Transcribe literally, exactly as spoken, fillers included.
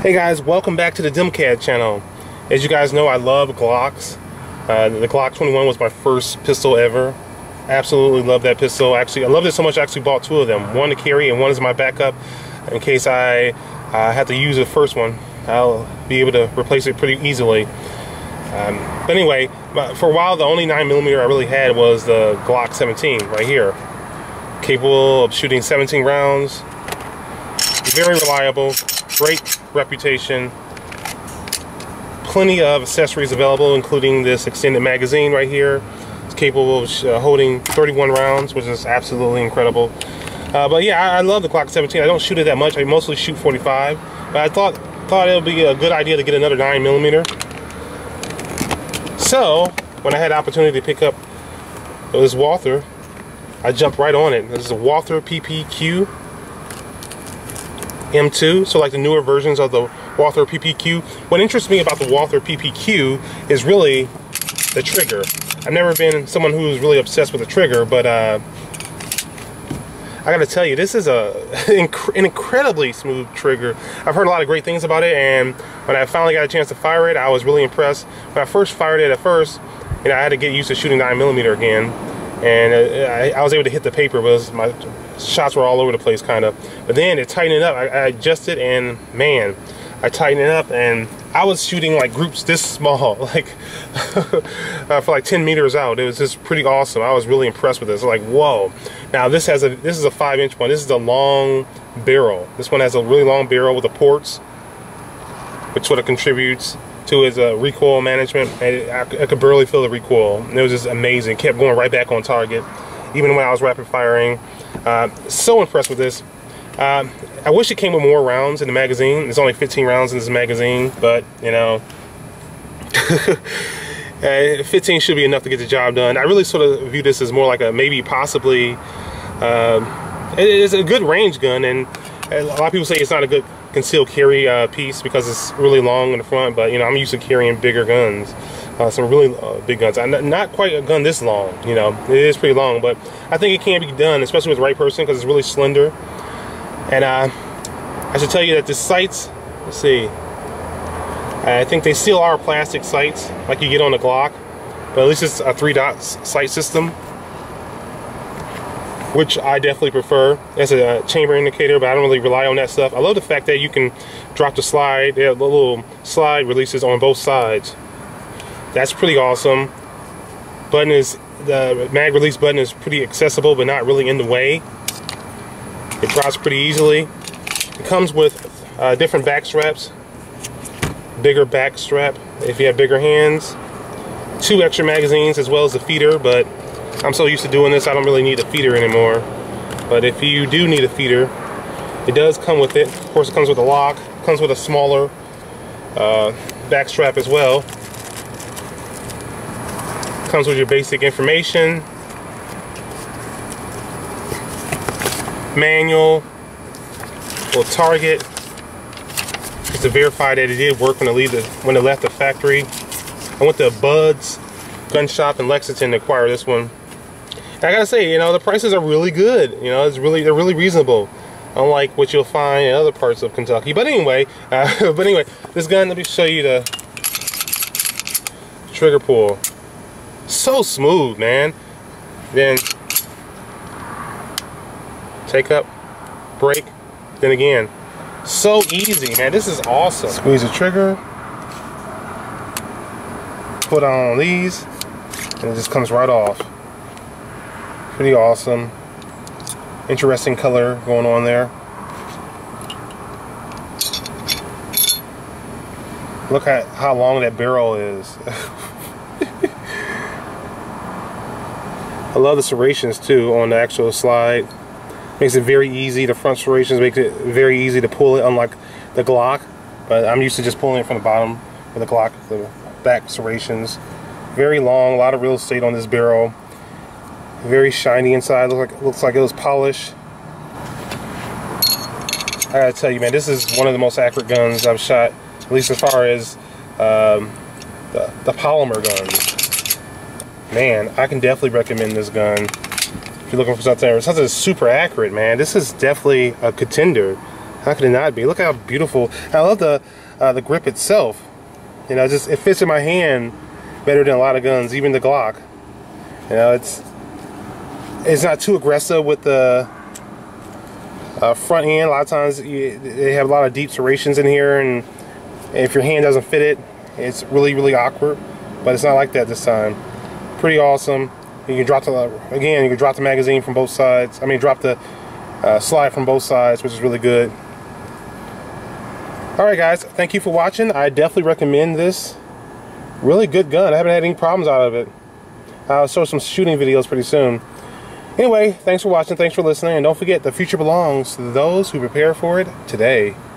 Hey guys, welcome back to the DimCAD channel. As you guys know, I love Glocks. Uh, the Glock twenty-one was my first pistol ever. Absolutely love that pistol. Actually, I loved it so much I actually bought two of them. One to carry and one is my backup in case I uh, have to use the first one. I'll be able to replace it pretty easily. Um, but anyway, for a while the only nine millimeter I really had was the Glock seventeen right here. Capable of shooting seventeen rounds. Very reliable. Great reputation. Plenty of accessories available, including this extended magazine right here. It's capable of uh, holding thirty-one rounds, which is absolutely incredible. Uh, but yeah, I, I love the Glock seventeen. I don't shoot it that much. I mostly shoot forty-five. But I thought thought it would be a good idea to get another nine millimeter. So when I had the opportunity to pick up this Walther, I jumped right on it. This is a Walther P P Q M two, so like the newer versions of the Walther P P Q. What interests me about the Walther P P Q is really the trigger. I've never been someone who's really obsessed with the trigger, but uh, I gotta tell you, this is a inc an incredibly smooth trigger. I've heard a lot of great things about it, and when I finally got a chance to fire it, I was really impressed. When I first fired it at first, you know, I had to get used to shooting nine millimeter again, and uh, I, I was able to hit the paper, but my shots were all over the place, kind of. But then it tightened it up. I, I adjusted, and man, I tightened it up, and I was shooting like groups this small, like uh, for like ten meters out. It was just pretty awesome. I was really impressed with this. Like, whoa! Now this has a this is a five inch one. This is a long barrel. This one has a really long barrel with the ports, which sort of contributes to its uh, recoil management. And I, I could barely feel the recoil. And it was just amazing. Kept going right back on target, even when I was rapid firing. Uh, so impressed with this. Uh, I wish it came with more rounds in the magazine. There's only fifteen rounds in this magazine, but you know, fifteen should be enough to get the job done. I really sort of view this as more like a maybe possibly. Uh, it is a good range gun, and a lot of people say it's not a good concealed carry uh, piece because it's really long in the front. But you know, I'm used to carrying bigger guns. Uh, some really uh, big guns. I'm not quite a gun this long, you know. It is pretty long, but I think it can be done, especially with the right person, because it's really slender. And uh, I should tell you that the sights, let's see, I think they still are plastic sights like you get on the Glock, but at least it's a three dot sight system, which I definitely prefer. It's a chamber indicator, but I don't really rely on that stuff. I love the fact that you can drop the slide. They have the little slide releases on both sides. That's pretty awesome. Button is, the mag release button is pretty accessible, but not really in the way. It drops pretty easily. It comes with uh, different back straps, bigger back strap if you have bigger hands. Two extra magazines as well as a feeder, but I'm so used to doing this I don't really need a feeder anymore. But if you do need a feeder, it does come with it. Of course, it comes with a lock. It comes with a smaller uh, back strap as well. Comes with your basic information, manual, little target, just to verify that it did work when it, leave the, when it left the factory. I went to Bud's Gun Shop in Lexington to acquire this one. And I gotta say, you know, the prices are really good. You know, it's really they're really reasonable, unlike what you'll find in other parts of Kentucky. But anyway, uh, but anyway, this gun. Let me show you the trigger pull. So smooth, man. Then take up, break, then again. So easy, man. This is awesome. Squeeze the trigger, put on these, and it just comes right off. Pretty awesome. Interesting color going on there. Look at how long that barrel is. I love the serrations too on the actual slide. Makes it very easy. The front serrations makes it very easy to pull it, unlike the Glock. But I'm used to just pulling it from the bottom with the Glock, the back serrations. Very long, a lot of real estate on this barrel. Very shiny inside. Looks like looks like it was polished. I gotta tell you, man, this is one of the most accurate guns I've shot, at least as far as um, the, the polymer guns. Man, I can definitely recommend this gun if you're looking for something, something that's super accurate, man. This is definitely a contender. How could it not be? Look how beautiful. I love the uh, the grip itself. You know, just it fits in my hand better than a lot of guns, even the Glock. You know, it's it's not too aggressive with the uh, front end. A lot of times you, they have a lot of deep serrations in here, and if your hand doesn't fit it, it's really really awkward. But it's not like that this time. Pretty awesome. You can drop the again. You can drop the magazine from both sides. I mean, drop the uh, slide from both sides, which is really good. All right, guys. Thank you for watching. I definitely recommend this. Really good gun. I haven't had any problems out of it. I'll show some shooting videos pretty soon. Anyway, thanks for watching. Thanks for listening. And don't forget, the future belongs to those who prepare for it today.